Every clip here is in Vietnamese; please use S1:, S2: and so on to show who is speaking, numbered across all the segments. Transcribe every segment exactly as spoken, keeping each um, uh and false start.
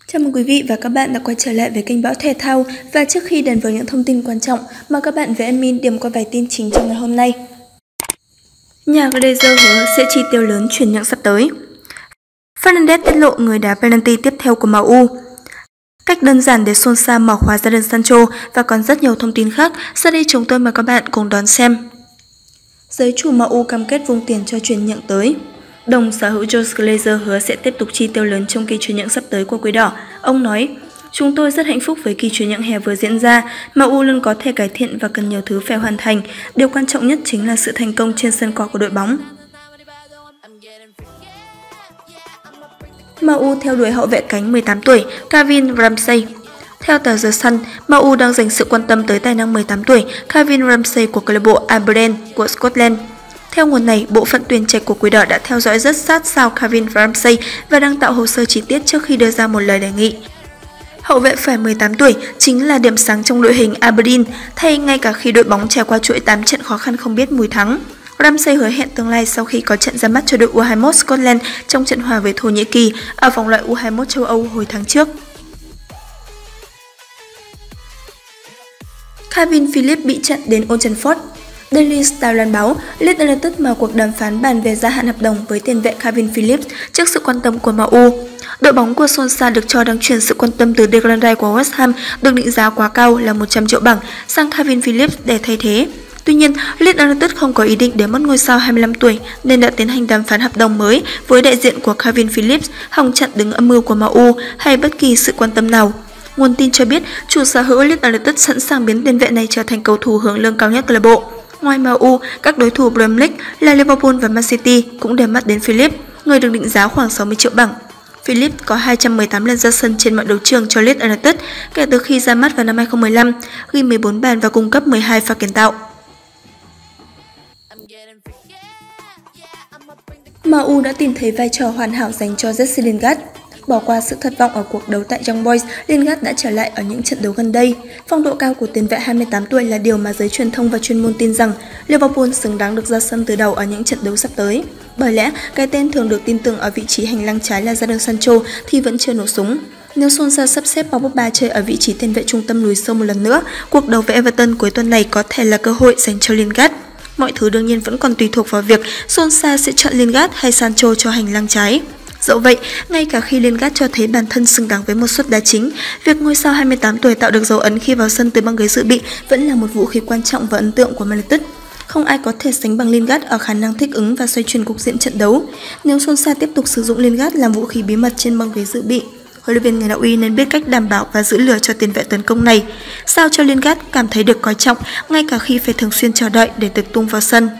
S1: Chào mừng quý vị và các bạn đã quay trở lại với kênh Bão Thể Thao. Và trước khi đến với những thông tin quan trọng, mời các bạn với admin điểm qua vài tin chính trong ngày hôm nay. Nhà Glazer hứa sẽ chi tiêu lớn chuyển nhượng sắp tới. Fernandes tiết lộ người đá penalty tiếp theo của em u. Cách đơn giản để Solskjaer mở khóa Jadon Sancho và còn rất nhiều thông tin khác. Sau đây chúng tôi mời các bạn cùng đón xem. Giới chủ em u cam kết vung tiền cho chuyển nhượng tới. Đồng sở hữu Jose Glazer hứa sẽ tiếp tục chi tiêu lớn trong kỳ chuyển nhượng sắp tới của Quỷ Đỏ. Ông nói, chúng tôi rất hạnh phúc với kỳ chuyển nhượng hè vừa diễn ra. em u luôn có thể cải thiện và cần nhiều thứ phải hoàn thành. Điều quan trọng nhất chính là sự thành công trên sân cỏ của đội bóng. em u theo đuổi hậu vệ cánh mười tám tuổi Calvin Ramsey. Theo tờ The Sun, em u đang dành sự quan tâm tới tài năng mười tám tuổi Calvin Ramsey của câu lạc bộ Aberdeen của Scotland. Theo nguồn này, bộ phận tuyển trạch của Quỷ Đỏ đã theo dõi rất sát sao Calvin Ramsey và đang tạo hồ sơ chi tiết trước khi đưa ra một lời đề nghị. Hậu vệ phải mười tám tuổi chính là điểm sáng trong đội hình Aberdeen, thay ngay cả khi đội bóng trải qua chuỗi tám trận khó khăn không biết mùi thắng. Ramsey hứa hẹn tương lai sau khi có trận ra mắt cho đội U hai mươi mốt Scotland trong trận hòa với Thổ Nhĩ Kỳ ở vòng loại U hai mươi mốt châu Âu hồi tháng trước. Calvin Phillips bị chặn đến Old Trafford. Daily Star loan báo Leeds United mở cuộc đàm phán bàn về gia hạn hợp đồng với tiền vệ Calvin Phillips trước sự quan tâm của em u. Đội bóng của Solskjaer được cho đang chuyển sự quan tâm từ Declan Rice của West Ham được định giá quá cao là một trăm triệu bảng sang Calvin Phillips để thay thế. Tuy nhiên, Leeds United không có ý định để mất ngôi sao hai mươi lăm tuổi nên đã tiến hành đàm phán hợp đồng mới với đại diện của Calvin Phillips, hòng chặn đứng âm mưu của em u hay bất kỳ sự quan tâm nào. Nguồn tin cho biết, chủ sở hữu Leeds United sẵn sàng biến tiền vệ này trở thành cầu thủ hưởng lương cao nhất câu lạc bộ. Ngoài em u, các đối thủ Premier League là Liverpool và Man City cũng để mắt đến Phillips, người được định giá khoảng sáu mươi triệu bảng. Phillips có hai trăm mười tám lần ra sân trên mọi đấu trường cho Leeds United kể từ khi ra mắt vào năm hai không một lăm, ghi mười bốn bàn và cung cấp mười hai pha kiến tạo. em u đã tìm thấy vai trò hoàn hảo dành cho Jesse Lingard. Bỏ qua sự thất vọng ở cuộc đấu tại Young Boys, Lingard đã trở lại ở những trận đấu gần đây. Phong độ cao của tiền vệ hai mươi tám tuổi là điều mà giới truyền thông và chuyên môn tin rằng Liverpool xứng đáng được ra sân từ đầu ở những trận đấu sắp tới. Bởi lẽ, cái tên thường được tin tưởng ở vị trí hành lang trái là Jadon Sancho thì vẫn chưa nổ súng. Nếu Solskjaer sắp xếp Paul Pogba chơi ở vị trí tiền vệ trung tâm lùi sâu một lần nữa, cuộc đấu với Everton cuối tuần này có thể là cơ hội dành cho Lingard. Mọi thứ đương nhiên vẫn còn tùy thuộc vào việc Solskjaer sẽ chọn Lingard hay Sancho cho hành lang trái. Dẫu vậy, ngay cả khi Lingard cho thấy bản thân xứng đáng với một suất đá chính, việc ngôi sao hai mươi tám tuổi tạo được dấu ấn khi vào sân từ băng ghế dự bị vẫn là một vũ khí quan trọng và ấn tượng của Man United. Không ai có thể sánh bằng Lingard ở khả năng thích ứng và xoay chuyển cục diện trận đấu. Nếu Solskjaer tiếp tục sử dụng Lingard làm vũ khí bí mật trên băng ghế dự bị, huấn luyện viên người Na Uy nên biết cách đảm bảo và giữ lửa cho tiền vệ tấn công này, sao cho Lingard cảm thấy được coi trọng ngay cả khi phải thường xuyên chờ đợi để được tung vào sân.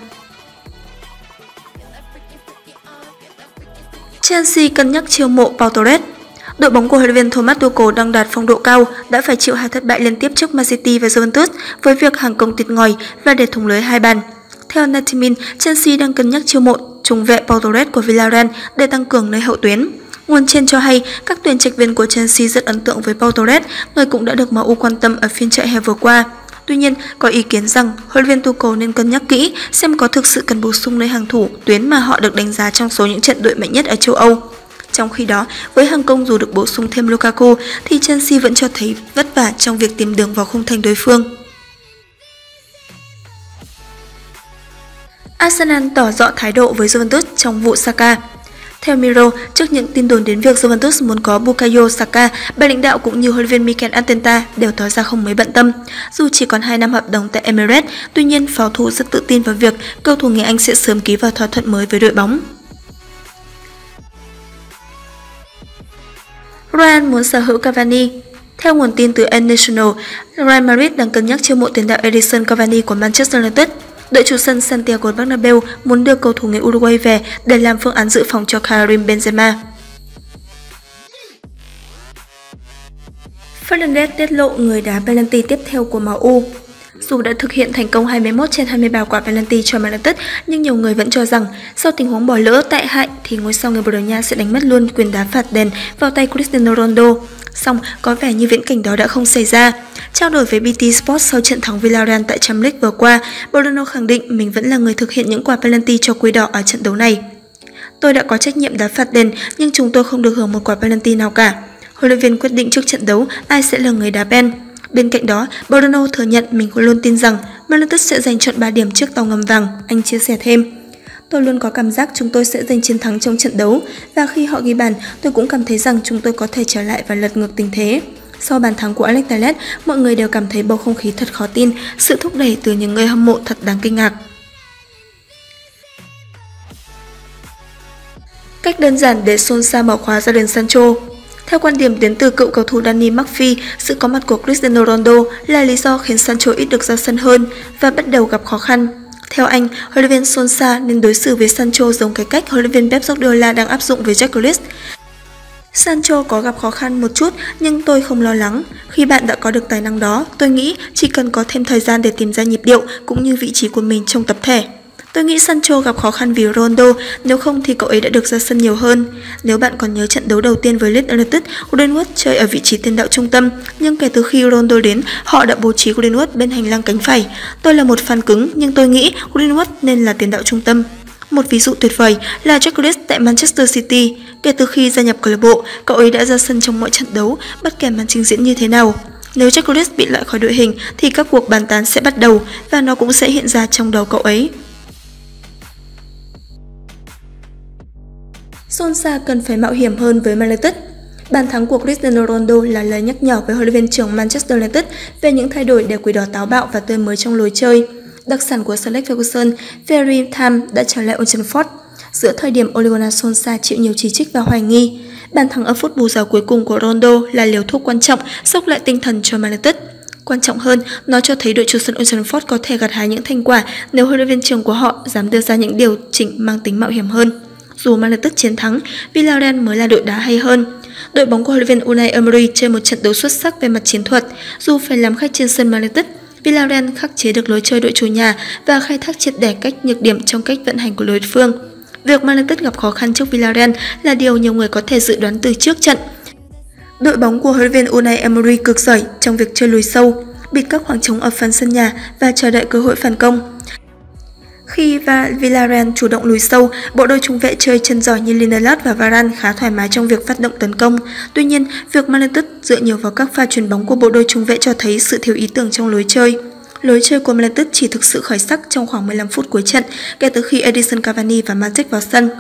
S1: Chelsea cân nhắc chiêu mộ Pau Torres. Đội bóng của huấn luyện viên Thomas Tuchel đang đạt phong độ cao, đã phải chịu hai thất bại liên tiếp trước Man City và Juventus với việc hàng công thịt ngòi và để thủng lưới hai bàn. Theo Natimin, Chelsea đang cân nhắc chiêu mộ trung vệ Pau Torres của Villarreal để tăng cường nơi hậu tuyến. Nguồn trên cho hay các tuyển trạch viên của Chelsea rất ấn tượng với Pau Torres, người cũng đã được em u quan tâm ở phiên chợ hè vừa qua. Tuy nhiên, có ý kiến rằng huấn luyện viên Tuchel nên cân nhắc kỹ xem có thực sự cần bổ sung nơi hàng thủ tuyến mà họ được đánh giá trong số những trận đội mạnh nhất ở châu Âu. Trong khi đó, với hàng công dù được bổ sung thêm Lukaku thì Chelsea vẫn cho thấy vất vả trong việc tìm đường vào khung thành đối phương. Arsenal tỏ rõ thái độ với Juventus trong vụ Saka. Theo Mirror, trước những tin đồn đến việc Juventus muốn có Bukayo Saka, ban lãnh đạo cũng như huấn luyện viên Mikel Arteta đều tỏ ra không mấy bận tâm. Dù chỉ còn hai năm hợp đồng tại Emirates, tuy nhiên pháo thủ rất tự tin vào việc cầu thủ người Anh sẽ sớm ký vào thỏa thuận mới với đội bóng. Real muốn sở hữu Cavani. Theo nguồn tin từ El Nacional, Real Madrid đang cân nhắc chiêu mộ tiền đạo Edinson Cavani của Manchester United. Đội chủ sân Santiago Bernabeu muốn đưa cầu thủ người Uruguay về để làm phương án dự phòng cho Karim Benzema. Fernandes tiết lộ người đá penalty tiếp theo của em u. Dù đã thực hiện thành công hai mươi mốt trên hai mươi ba quả penalty cho Man United, nhưng nhiều người vẫn cho rằng sau tình huống bỏ lỡ tại hại thì ngôi sao người Bồ Đào Nha sẽ đánh mất luôn quyền đá phạt đền vào tay Cristiano Ronaldo. Song có vẻ như viễn cảnh đó đã không xảy ra. Trao đổi với bê tê Sport sau trận thắng Villarreal tại Champions League vừa qua, Bruno khẳng định mình vẫn là người thực hiện những quả penalty cho Quỷ Đỏ ở trận đấu này. Tôi đã có trách nhiệm đá phạt đền nhưng chúng tôi không được hưởng một quả penalty nào cả. Huấn luyện viên quyết định trước trận đấu ai sẽ là người đá pen. Bên cạnh đó, Bruno thừa nhận mình luôn tin rằng Man United sẽ giành chọn ba điểm trước tàu ngầm vàng, anh chia sẻ thêm. Tôi luôn có cảm giác chúng tôi sẽ giành chiến thắng trong trận đấu và khi họ ghi bàn, tôi cũng cảm thấy rằng chúng tôi có thể trở lại và lật ngược tình thế. Sau bàn thắng của Alex Telles, mọi người đều cảm thấy bầu không khí thật khó tin, sự thúc đẩy từ những người hâm mộ thật đáng kinh ngạc. Cách đơn giản để Solskjaer mở khóa Jadon Sancho. Theo quan điểm đến từ cựu cầu thủ Danny McPhee, sự có mặt của Cristiano Ronaldo là lý do khiến Sancho ít được ra sân hơn và bắt đầu gặp khó khăn. Theo anh, huấn luyện viên Solskjaer nên đối xử với Sancho giống cái cách huấn luyện viên Pep Guardiola đang áp dụng với Jack Grealish. Sancho có gặp khó khăn một chút nhưng tôi không lo lắng. Khi bạn đã có được tài năng đó, tôi nghĩ chỉ cần có thêm thời gian để tìm ra nhịp điệu cũng như vị trí của mình trong tập thể. Tôi nghĩ Sancho gặp khó khăn vì Ronaldo, nếu không thì cậu ấy đã được ra sân nhiều hơn. Nếu bạn còn nhớ trận đấu đầu tiên với Leeds United, Greenwood chơi ở vị trí tiền đạo trung tâm, nhưng kể từ khi Ronaldo đến, họ đã bố trí Greenwood bên hành lang cánh phải. Tôi là một fan cứng, nhưng tôi nghĩ Greenwood nên là tiền đạo trung tâm. Một ví dụ tuyệt vời là Jack Grealish tại Manchester City. Kể từ khi gia nhập câu lạc bộ, cậu ấy đã ra sân trong mọi trận đấu, bất kể màn trình diễn như thế nào. Nếu Jack Grealish bị loại khỏi đội hình thì các cuộc bàn tán sẽ bắt đầu và nó cũng sẽ hiện ra trong đầu cậu ấy. Solskjaer cần phải mạo hiểm hơn với Man United. Bàn thắng của Cristiano Ronaldo là lời nhắc nhở với huấn luyện viên trưởng Manchester United về những thay đổi để quỷ đỏ táo bạo và tươi mới trong lối chơi. Đặc sản của Sir Alex Ferguson, Very Time đã trở lại Old Trafford. Giữa thời điểm Ole Gunnar Solskjaer chịu nhiều chỉ trích và hoài nghi, bàn thắng ở phút bù giờ cuối cùng của Ronaldo là liều thuốc quan trọng sốc lại tinh thần cho Man United. Quan trọng hơn, nó cho thấy đội chủ sân Old Trafford có thể gặt hái những thành quả nếu huấn luyện viên trưởng của họ dám đưa ra những điều chỉnh mang tính mạo hiểm hơn. Dù Man United chiến thắng, Villarreal mới là đội đá hay hơn. Đội bóng của huấn luyện viên Unai Emery chơi một trận đấu xuất sắc về mặt chiến thuật. Dù phải làm khách trên sân Man United, Villarreal khắc chế được lối chơi đội chủ nhà và khai thác triệt để cách nhược điểm trong cách vận hành của đối phương. Việc Man United gặp khó khăn trước Villarreal là điều nhiều người có thể dự đoán từ trước trận. Đội bóng của huấn luyện viên Unai Emery cực giỏi trong việc chơi lùi sâu, bịt các khoảng trống ở phần sân nhà và chờ đợi cơ hội phản công. Khi Villarreal chủ động lùi sâu, bộ đôi trung vệ chơi chân giỏi như Lindelof và Varane khá thoải mái trong việc phát động tấn công. Tuy nhiên, việc Man United dựa nhiều vào các pha chuyền bóng của bộ đôi trung vệ cho thấy sự thiếu ý tưởng trong lối chơi. Lối chơi của Man United chỉ thực sự khởi sắc trong khoảng mười lăm phút cuối trận kể từ khi Edinson Cavani và Matic vào sân.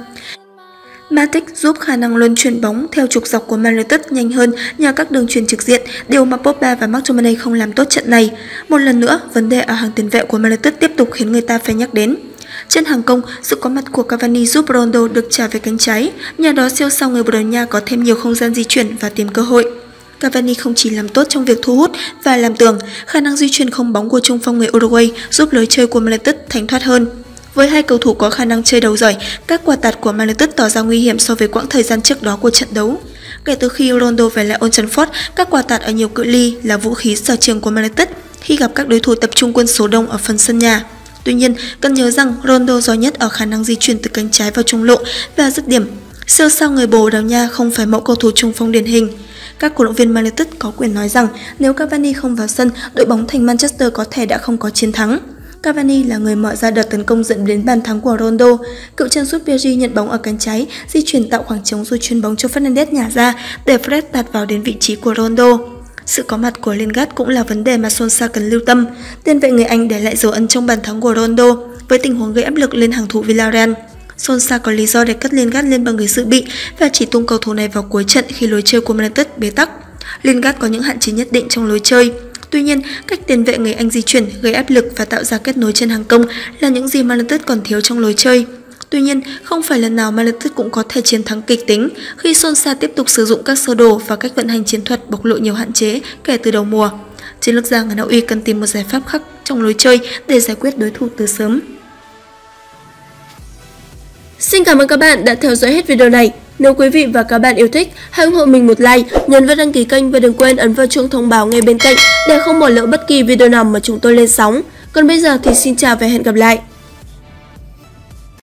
S1: Matic giúp khả năng luân chuyển bóng theo trục dọc của Man United nhanh hơn nhờ các đường chuyền trực diện, điều mà Pogba và McTominay không làm tốt trận này. Một lần nữa, vấn đề ở hàng tiền vệ của Man United tiếp tục khiến người ta phải nhắc đến. Trên hàng công, sự có mặt của Cavani giúp Ronaldo được trả về cánh trái, nhờ đó siêu sao người Bồ Đào Nha có thêm nhiều không gian di chuyển và tìm cơ hội. Cavani không chỉ làm tốt trong việc thu hút và làm tường, khả năng di chuyển không bóng của trung phong người Uruguay giúp lối chơi của Man United thanh thoát hơn. Với hai cầu thủ có khả năng chơi đầu giỏi, các quả tạt của Man United tỏ ra nguy hiểm so với quãng thời gian trước đó của trận đấu. Kể từ khi Ronaldo về lại Old Trafford, các quả tạt ở nhiều cự ly là vũ khí sở trường của Man United khi gặp các đối thủ tập trung quân số đông ở phần sân nhà. Tuy nhiên, cần nhớ rằng Ronaldo giỏi nhất ở khả năng di chuyển từ cánh trái vào trung lộ và dứt điểm. Siêu sao người Bồ Đào Nha không phải mẫu cầu thủ trung phong điển hình. Các cổ động viên Man United có quyền nói rằng nếu Cavani không vào sân, đội bóng thành Manchester có thể đã không có chiến thắng. Cavani là người mở ra đợt tấn công dẫn đến bàn thắng của Ronaldo. Cựu chân sút pê ét giê nhận bóng ở cánh trái, di chuyển tạo khoảng trống rồi chuyền bóng cho Fernandes nhả ra để Fred tạt vào đến vị trí của Ronaldo. Sự có mặt của Lingard cũng là vấn đề mà Solskjaer cần lưu tâm. Tiền vệ người Anh để lại dấu ấn trong bàn thắng của Ronaldo với tình huống gây áp lực lên hàng thủ Villarreal. Solskjaer có lý do để cất Lingard lên bằng người dự bị và chỉ tung cầu thủ này vào cuối trận khi lối chơi của Man United bế tắc. Lingard có những hạn chế nhất định trong lối chơi. Tuy nhiên, cách tiền vệ người Anh di chuyển, gây áp lực và tạo ra kết nối trên hàng công là những gì Man United còn thiếu trong lối chơi. Tuy nhiên, không phải lần nào Man United cũng có thể chiến thắng kịch tính khi Solskjaer tiếp tục sử dụng các sơ đồ và cách vận hành chiến thuật bộc lộ nhiều hạn chế kể từ đầu mùa. Chiến lược gia người Na Uy cần tìm một giải pháp khác trong lối chơi để giải quyết đối thủ từ sớm.
S2: Xin cảm ơn các bạn đã theo dõi hết video này. Nếu quý vị và các bạn yêu thích, hãy ủng hộ mình một like, nhấn vào đăng ký kênh và đừng quên ấn vào chuông thông báo ngay bên cạnh để không bỏ lỡ bất kỳ video nào mà chúng tôi lên sóng. Còn bây giờ thì xin chào và hẹn gặp lại.